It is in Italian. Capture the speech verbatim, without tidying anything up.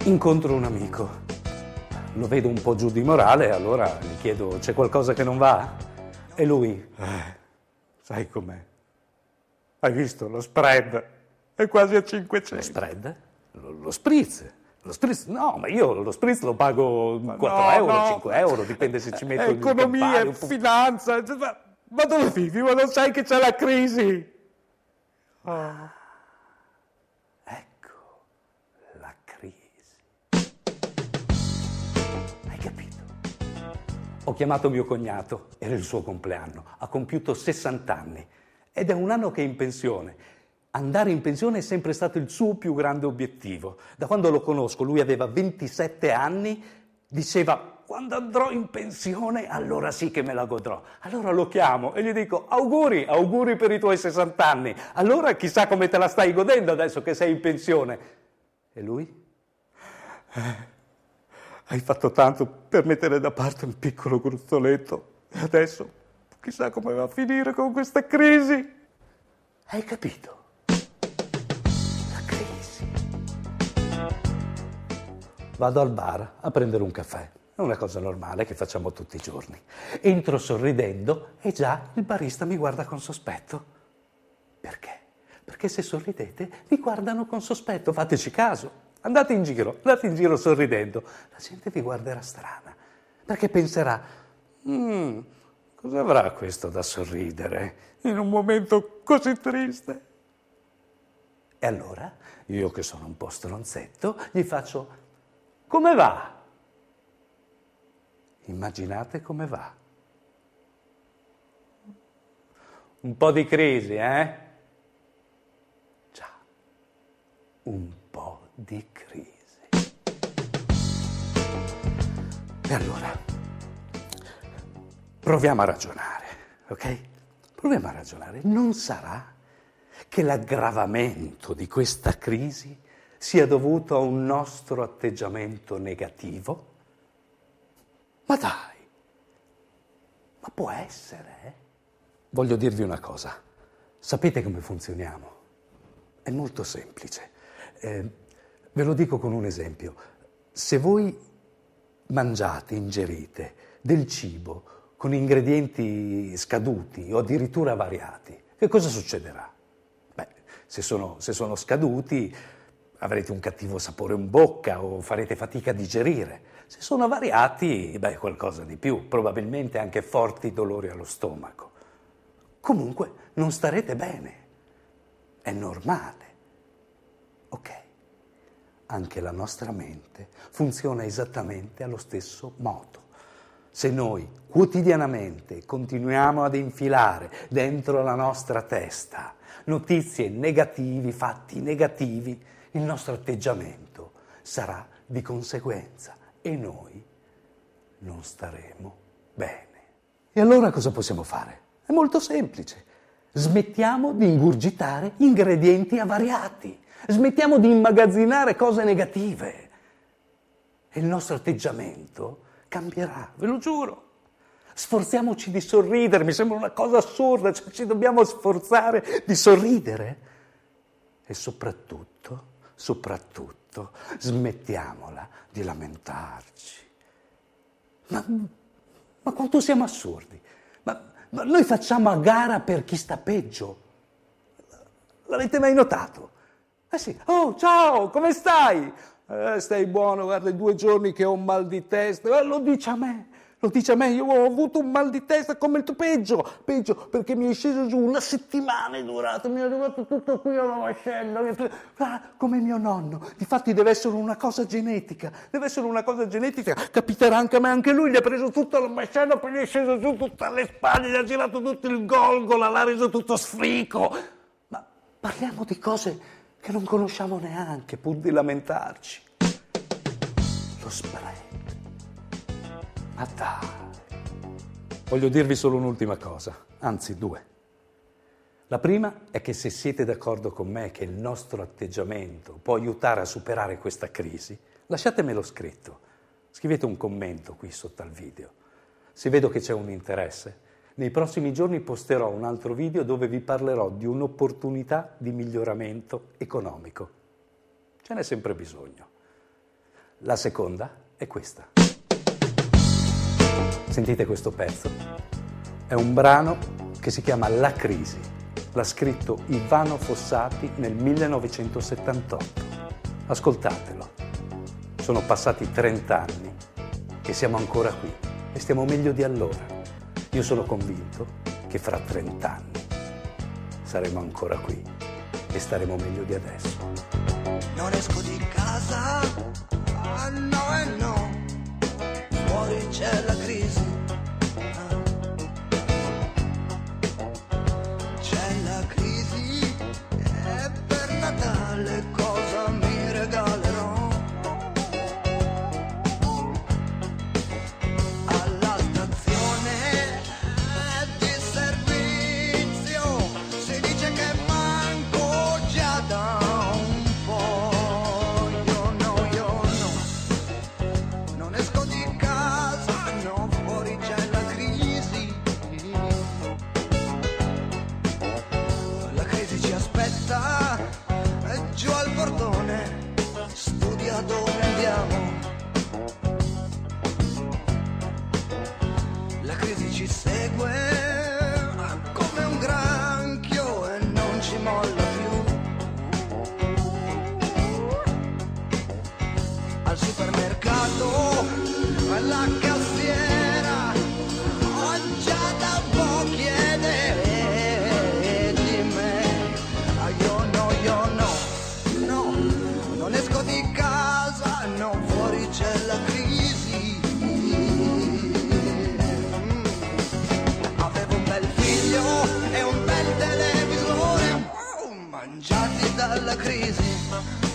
Incontro un amico, lo vedo un po' giù di morale, allora gli chiedo: c'è qualcosa che non va? E lui: eh, sai com'è? Hai visto lo spread? È quasi a cinquecento. Lo spread? Lo, lo spritz? Lo spritz? No, ma io lo spritz lo pago quattro no, euro, no. cinque euro, dipende se ci metto economia il e finanza. Ma, ma dove vivi? Ma non sai che c'è la crisi? Oh. Ecco, la crisi. Hai capito? Ho chiamato mio cognato, era il suo compleanno, ha compiuto sessanta anni ed è un anno che è in pensione. Andare in pensione è sempre stato il suo più grande obiettivo. Da quando lo conosco, lui aveva ventisette anni, diceva: quando andrò in pensione, allora sì che me la godrò. Allora lo chiamo e gli dico: auguri, auguri per i tuoi sessanta anni. Allora chissà come te la stai godendo adesso che sei in pensione. E lui? Eh, hai fatto tanto per mettere da parte un piccolo gruzzoletto. E adesso chissà come va a finire con questa crisi. Hai capito? La crisi. Vado al bar a prendere un caffè. È una cosa normale che facciamo tutti i giorni. Entro sorridendo e già il barista mi guarda con sospetto. Perché? Perché se sorridete vi guardano con sospetto, fateci caso. Andate in giro, andate in giro sorridendo. La gente vi guarderà strana, perché penserà: mm, cosa avrà questo da sorridere in un momento così triste? E allora, io che sono un po' stronzetto, gli faccio: come va? Immaginate come va. Un po' di crisi, eh? Già, un po' di crisi. E allora, proviamo a ragionare, ok? Proviamo a ragionare. Non sarà che l'aggravamento di questa crisi sia dovuto a un nostro atteggiamento negativo? Ma dai, ma può essere, eh? Voglio dirvi una cosa. Sapete come funzioniamo? È molto semplice. Eh, ve lo dico con un esempio. Se voi mangiate, ingerite del cibo con ingredienti scaduti o addirittura variati, che cosa succederà? Beh, se sono, se sono scaduti avrete un cattivo sapore in bocca o farete fatica a digerire. Se sono variati, beh, qualcosa di più, probabilmente anche forti dolori allo stomaco. Comunque non starete bene, è normale, ok? Anche la nostra mente funziona esattamente allo stesso modo. Se noi quotidianamente continuiamo ad infilare dentro la nostra testa notizie negativi, fatti negativi, il nostro atteggiamento sarà di conseguenza e noi non staremo bene. E allora cosa possiamo fare? È molto semplice. Smettiamo di ingurgitare ingredienti avariati. Smettiamo di immagazzinare cose negative. E il nostro atteggiamento cambierà, ve lo giuro. Sforziamoci di sorridere, mi sembra una cosa assurda, cioè ci dobbiamo sforzare di sorridere. E soprattutto, soprattutto, smettiamola di lamentarci. Ma, ma quanto siamo assurdi? Ma, ma noi facciamo a gara per chi sta peggio. L'avete mai notato? Eh sì, oh ciao, come stai? Eh, stai buono, guarda, è due giorni che ho un mal di testa. Eh, lo dice a me, lo dice a me, io ho avuto un mal di testa come il tuo peggio, peggio perché mi è sceso giù una settimana, è durato, mi è arrivato tutto qui alla mascella, ah, come mio nonno. Difatti deve essere una cosa genetica, deve essere una cosa genetica, capiterà anche a me, anche lui gli ha preso tutto alla mascella, poi gli è sceso giù tutto alle spalle, gli ha girato tutto il golgola, l'ha reso tutto sfrico. Ma parliamo di cose che non conosciamo neanche, pur di lamentarci. Lo spread. Ma dai. Voglio dirvi solo un'ultima cosa, anzi due. La prima è che se siete d'accordo con me che il nostro atteggiamento può aiutare a superare questa crisi, lasciatemelo scritto. Scrivete un commento qui sotto al video. Se vedo che c'è un interesse, nei prossimi giorni posterò un altro video dove vi parlerò di un'opportunità di miglioramento economico. Ce n'è sempre bisogno. La seconda è questa. Sentite questo pezzo? È un brano che si chiama La crisi. L'ha scritto Ivano Fossati nel millenovecentosettantotto. Ascoltatelo. Sono passati trent'anni e siamo ancora qui e stiamo meglio di allora. Io sono convinto che fra trent'anni saremo ancora qui e staremo meglio di adesso. Non esco di casa, ah no e no, fuori c'è la crisi, ah. C'è la crisi e per Natale cosa mi regalerò? Alla stazione di servizio si dice che manco già da un po'. Io no, io no, non esco di casa, no, fuori c'è la crisi. La crisi ci aspetta e giù al portone studia dove andiamo. La crisi ci segue come un granchio e non ci molla più. Al supermercato, alla cassiera, ho già da un po' chiede di me. Ah, io no, io no, no, non esco di casa, no, fuori c'è la crisi. Mm. Avevo un bel figlio e un bel televisore, oh, mangiati dalla crisi.